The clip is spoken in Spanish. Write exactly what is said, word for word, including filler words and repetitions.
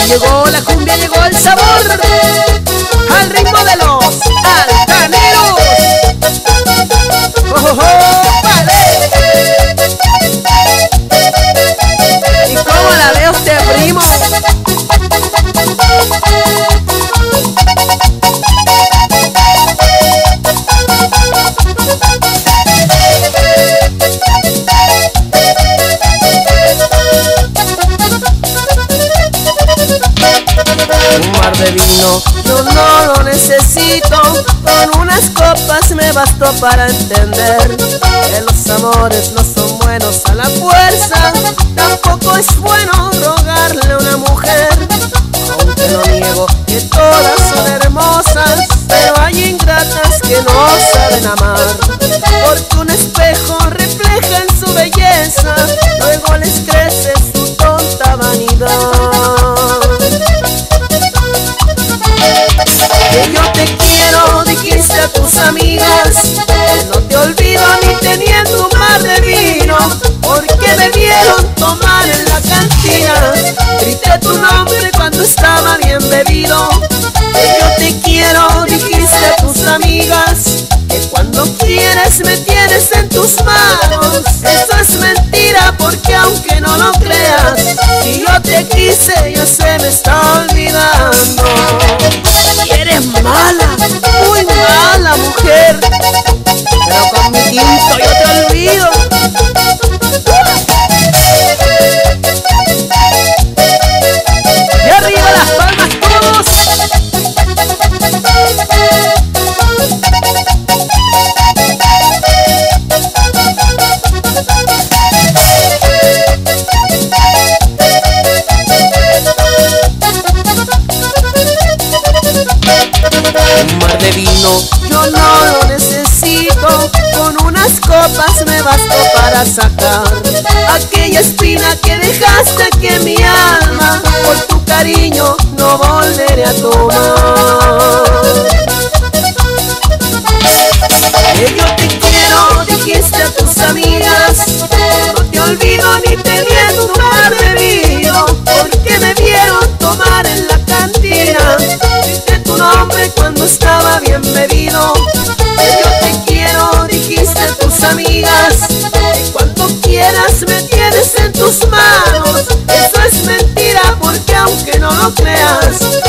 llegó la cumbia, llegó el sabor al ritmo de los altaneros. ¡Oh, oh, oh! ¡Vale! ¿Y cómo la ve usted, primo? Un mar de vino yo no lo necesito, con unas copas me bastó para entender que los amores no son buenos a la fuerza, tampoco es bueno rogarle a una mujer. Aunque no niego que todas son hermosas, pero hay ingratas que no saben amar, porque un espejo refleja en su belleza, luego les crece su tonta vanidad. Que yo te quiero, dijiste a tus amigas, que no te olvido ni teniendo un mar de vino, porque me vieron tomar en la cantina, grité tu nombre cuando estaba bien bebido. Que yo te quiero, dijiste a tus amigas, que cuando quieres me tienes en tus manos. Eso es mentira, porque aunque no lo creas, si yo te quise ya se me está olvidando. Y eres mala, muy mala mujer, pero con mi tinto yo te olvido. Y arriba las palmas todos. Un mar de vino yo no lo necesito, con unas copas me bastó para sacar aquella espina que dejaste aquí en mi alma. Por tu cariño no volveré a tomar. Que yo te quiero, dijiste a tus amigas, no te olvido ni teniendo un mar de vino, porque me vieron tomar en la cantina, grité tu nombre cuando estaba bien bebido. Que yo te quiero, dijiste a tus amigas, que cuando quieras me tienes en tus manos. Eso es mentira, porque aunque no lo creas,